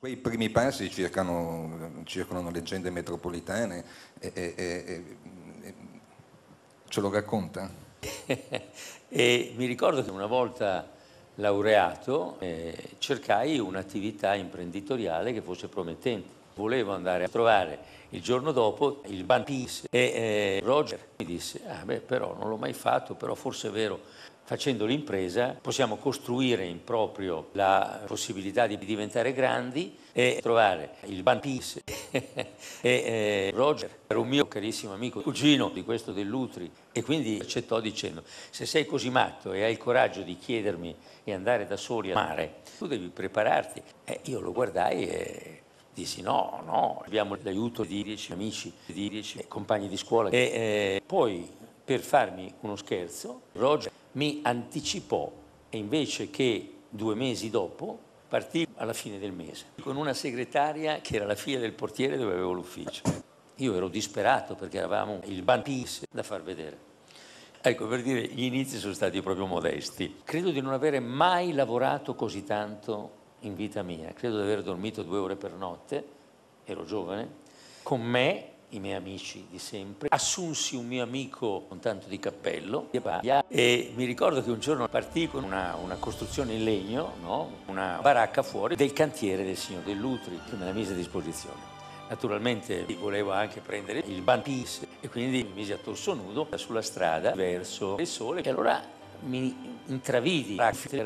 Quei primi passi circolano leggende metropolitane ce lo racconta? E mi ricordo che una volta laureato cercai un'attività imprenditoriale che fosse promettente. Volevo andare a trovare il giorno dopo il Ban Peace e Roger mi disse, beh, però non l'ho mai fatto, però forse è vero, facendo l'impresa possiamo costruire in proprio la possibilità di diventare grandi e trovare il Ban Peace e Roger, era un mio carissimo amico, cugino di questo Dell'Utri, e quindi accettò dicendo, se sei così matto e hai il coraggio di chiedermi e andare da soli al mare, tu devi prepararti. Io lo guardai e dissi no, abbiamo l'aiuto di 10 amici, di 10 compagni di scuola. Poi, per farmi uno scherzo, Roger mi anticipò e invece che 2 mesi dopo partì alla fine del mese con una segretaria che era la figlia del portiere dove avevo l'ufficio. Io ero disperato perché avevamo il Ban Peace da far vedere. Ecco, per dire, gli inizi sono stati proprio modesti. Credo di non avere mai lavorato così tanto in vita mia. Credo di aver dormito 2 ore per notte, ero giovane, con me, i miei amici di sempre. Assunsi un mio amico con tanto di cappello e mi ricordo che un giorno partì con una costruzione in legno, no? Una baracca fuori del cantiere del signor Dell'Utri che me la mise a disposizione. Naturalmente volevo anche prendere il Ban Peace e quindi mi misi a torso nudo sulla strada verso il sole e allora mi intravidi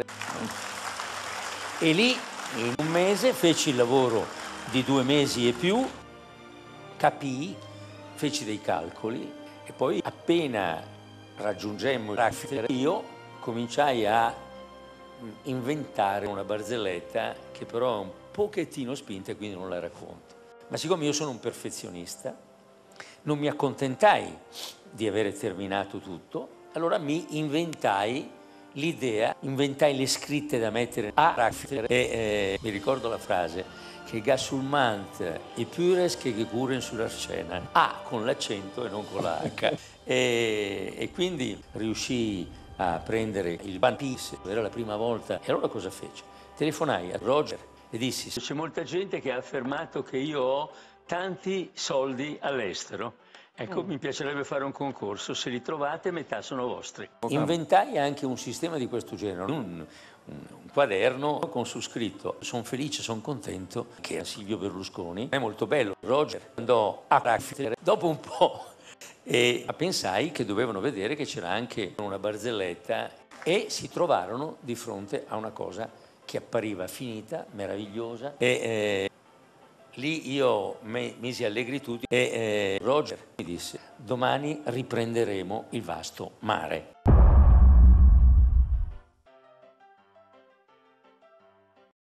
e lì in un mese feci il lavoro di 2 mesi e più, capii, feci dei calcoli e poi appena raggiungemmo il io cominciai a inventare una barzelletta che però è un pochettino spinta e quindi non la racconto. Ma siccome io sono un perfezionista, non mi accontentai di avere terminato tutto, allora mi inventai l'idea, inventai le scritte da mettere a Rafter e mi ricordo la frase che gasulmant e pures che curen sulla scena, A con l'accento e non con la H. E quindi riuscii a prendere il Ban Peace, era la prima volta, e allora cosa feci? Telefonai a Roger e dissi, c'è molta gente che ha affermato che io ho tanti soldi all'estero. Ecco, mi piacerebbe fare un concorso, se li trovate metà sono vostri. Inventai anche un sistema di questo genere, un quaderno con su scritto sono felice, sono contento che Silvio Berlusconi è molto bello. Roger andò a Rafter dopo un po' e pensai che dovevano vedere che c'era anche una barzelletta e si trovarono di fronte a una cosa che appariva finita, meravigliosa e lì io misi allegri tutti e Roger mi disse domani riprenderemo il vasto mare.